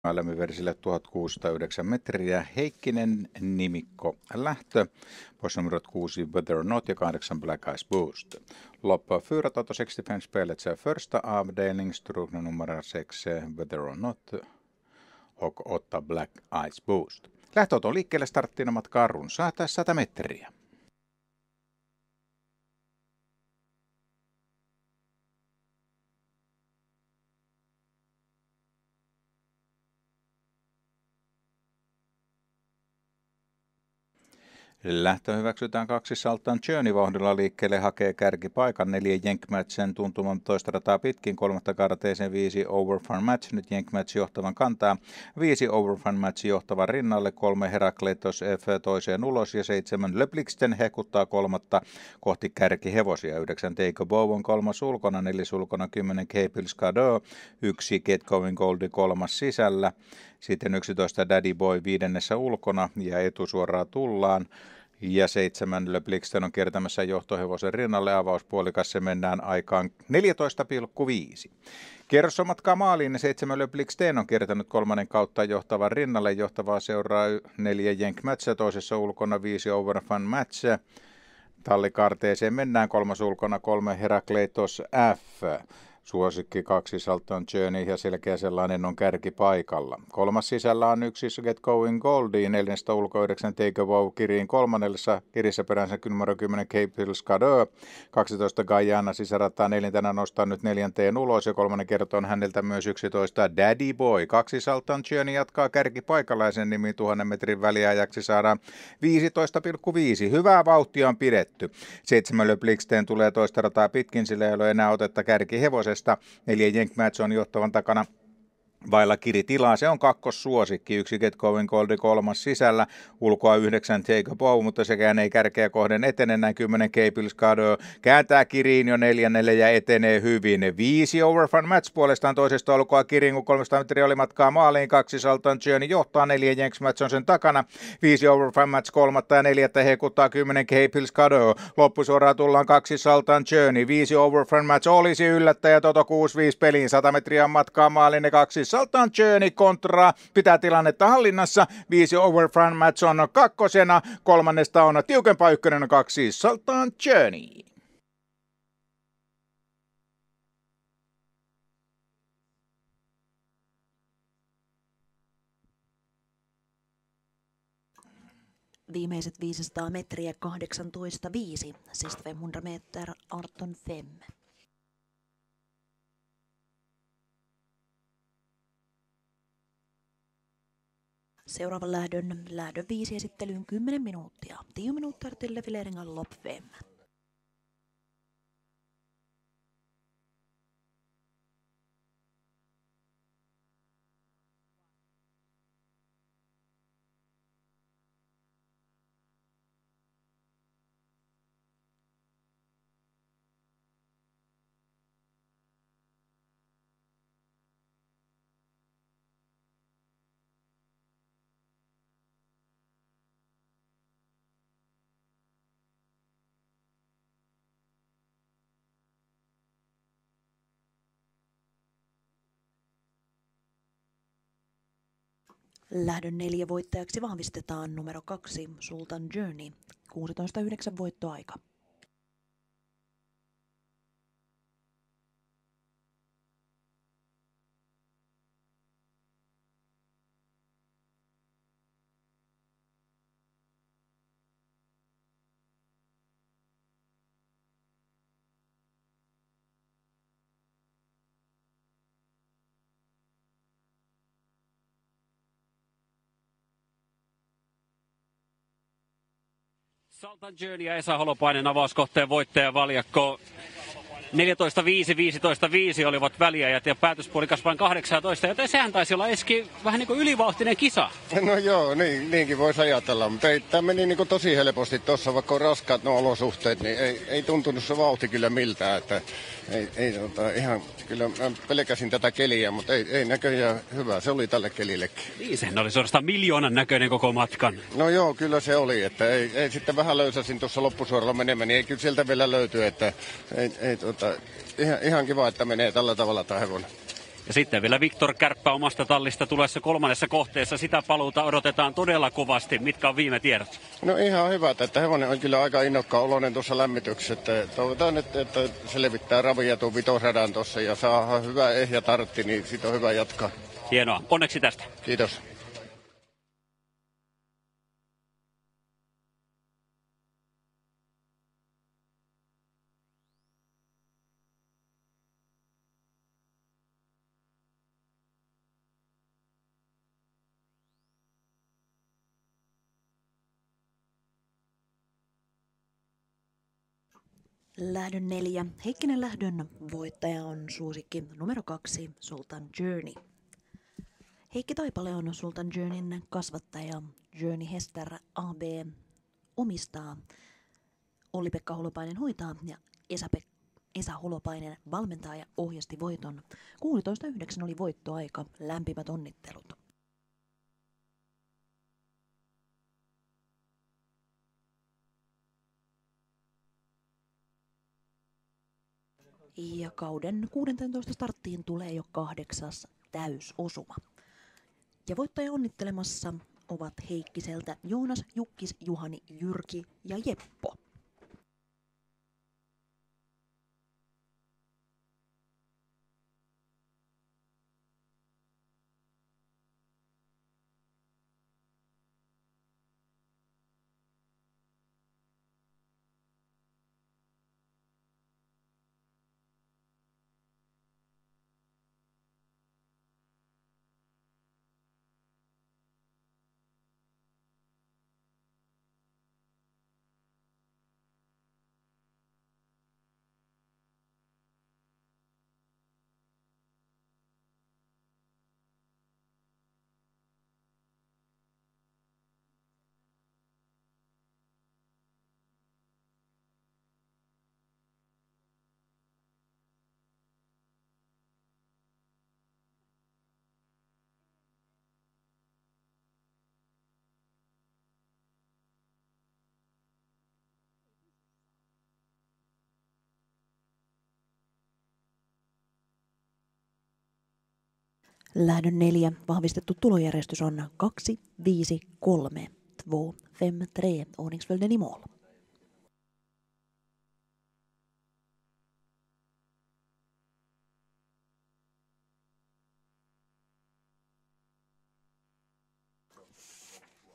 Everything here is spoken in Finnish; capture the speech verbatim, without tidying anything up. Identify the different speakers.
Speaker 1: Lämmiversille tuhatkuusisataayhdeksän metriä. Heikkinen, Nimikko, Lähtö. Postnumerot kuusi Whether or Not ja kahdeksan Black Ice Boost. Lopp fyra av sextiofem spelet så första avdelning strukna nummer sex Whether or Not och åtta Black Ice Boost. Lähtöauto liikkeelle starttiin matkaa runsaat sata metriä. Lähtö hyväksytään kaksi Saltan Journey vauhdilla liikkeelle, hakee kärkipaikan, neljä Jenkmatchen tuntuman toista rataa pitkin, kolmatta karteeseen viisi Overfun Match, nyt Jenkmatch johtavan kantaa, viisi Overfun Match johtavan rinnalle, kolme Herakleitos F toiseen ulos ja seitsemän Löpliksten hekuttaa kolmatta kohti kärkihevosia, yhdeksän Take a Bow on kolmas ulkona, neljäs ulkona kymmenen Capils Cadeau, yksi Get Going Goldie kolmas sisällä. Sitten yksitoista Daddy Boy viidennessä ulkona ja etusuoraa tullaan. Ja seitsemän Löpliksten on kiertämässä johtohevosen rinnalle. Avauspuolikas se mennään aikaan neljätoista pilkku viisi. Kierros matkaa maaliin. Seitsemän Löpliksten on kiertänyt kolmannen kautta johtavan rinnalle. Johtavaa seuraa neljä Jenk Match, toisessa ulkona viisi Overfun Match. Tallikarteeseen mennään kolmas ulkona kolme Herakleitos F. Suosikki kaksi Salton Journey ja selkeä sellainen on kärkipaikalla. Kolmas sisällä on yksi Get Going Goldie, neljästä ulko yhdeksän Take a Wow kiriin kolmannessa, kirissä peränsä numero kymmenen Capils Cadeau, kaksitoista Guyana sisärattaa neljäntenä nostaa nyt neljänteen ulos ja kolmannen kertoon häneltä myös yksitoista Daddy Boy. Kaksi Salton Journey jatkaa kärkipaikalla ja sen nimi tuhannen metrin väliajaksi saadaan viisitoista pilkku viisi. Hyvää vauhtia on pidetty. Seitsemän Löpliksten tulee toista rataa pitkin, sillä ei ole enää otetta kärkihevosesta. Neljä Jenkmatch on johtavan takana vailla kiritilaa. Se on kakkossuosikki. Yksi Get Going Goldie kolmas sisällä. Ulkoa yhdeksän Take a Bow, mutta sekään ei kärkeä kohden etene. Näin kymmenen Capils Cadeau kääntää kiriin jo neljännelle ja etenee hyvin. Viisi Overfun Match puolestaan toisesta ulkoa kiriin, kun kolmesataa metriä oli matkaa maaliin. Kaksi Salton Journey johtaa, neljä Jenkmatch on sen takana. Viisi Overfun Match kolmatta ja neljättä hekuttaa kymmenen Capils Cadeau. Loppusuoraan tullaan kaksi Salton Journey. Viisi Overfun Match olisi yllättäjä. Toto kuusi viisi peliin. sata metriä matkaa maaliin ne kaksi Salton Journey kontra pitää tilannetta hallinnassa. Viisi Overfun Match on kakkosena. Kolmannesta on tiukempaa ykkönen kaksi Salton Journey.
Speaker 2: Viimeiset viisisataa metriä kahdeksantoista viisi. Sist femhundra meter arton fem. Seuraavan lähdön, lähdön viisi esittelyyn kymmenen minuuttia. tio minuuttia till levering av lopp fem. Lähdön neljä voittajaksi vahvistetaan numero kaksi Sultan Journey, kuusitoista yhdeksän voittoaika.
Speaker 3: Saltan Journey ja Esa Holopainen avauskohteen voittajavaljakko. neljätoista viisi, viisitoista viisi olivat väliajat ja päätöspuolikas vain kahdeksantoista, joten sehän taisi olla Eski vähän niin kuin ylivauhtinen kisa.
Speaker 4: No joo, niin, niinkin voisi ajatella, mutta ei, tämä meni niin kuin tosi helposti tuossa, vaikka on raskaat no olosuhteet, niin ei, ei tuntunut se vauhti kyllä miltään, että ei, ei tota, ihan, kyllä mä pelkäsin tätä keliä, mutta ei, ei näköjään hyvä, se oli tälle kelillekin.
Speaker 3: Niin, sehän oli suorastaan miljoonan näköinen koko matkan.
Speaker 4: No joo, kyllä se oli, että ei, ei sitten vähän löysäsin tuossa loppusuoralla menemään, niin ei kyllä sieltä vielä löyty, että ei, ei tota, ihan, ihan kiva, että menee tällä tavalla tämä hevonen.
Speaker 3: Ja sitten vielä Viktor Kärppä omasta tallista tulessa kolmannessa kohteessa. Sitä paluuta odotetaan todella kovasti. Mitkä on viime tiedot?
Speaker 4: No ihan hyvät, että hevonen on kyllä aika innokkaan oloinen tuossa lämmityksessä. Että toivotaan, että, että selvittää ravia tuon vitosradan tuossa ja saa hyvä ehjä tartti, niin siitä on hyvä jatkaa.
Speaker 3: Hienoa. Onneksi tästä.
Speaker 4: Kiitos.
Speaker 2: Lähdön neljä. Heikkinen lähdön voittaja on suosikki numero kaksi, Sultan Journey. Heikki Taipale on Sultan Journeyn kasvattaja. Journey Hester A B omistaa. Olli-Pekka Holopainen hoitaa ja Esa, Pek- Esa Holopainen valmentaa ja ohjasti voiton. kuusitoista yhdeksän oli voittoaika. Lämpimät onnittelut. Ja kauden kuusitoista starttiin tulee jo kahdeksas täysosuma. Ja voittaja onnittelemassa ovat Heikkiseltä Joonas, Jukkis, Juhani, Jyrki ja Jeppo. Lähdön neljä. Vahvistettu tulojärjestys on kaksi, viisi, kolme, två, fem, tre. Ordningsföljden i mål.